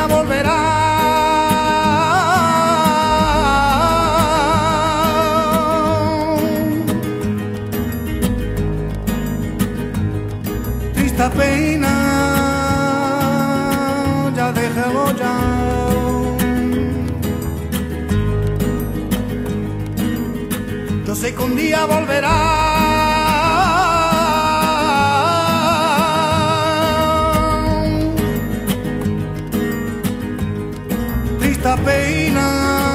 día volverá. Triste pena, ya déjalo ya. Yo sé que un día volverá. Esta pena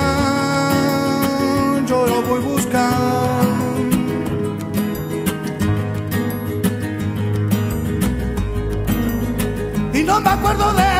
yo lo voy a buscar. Y no me acuerdo de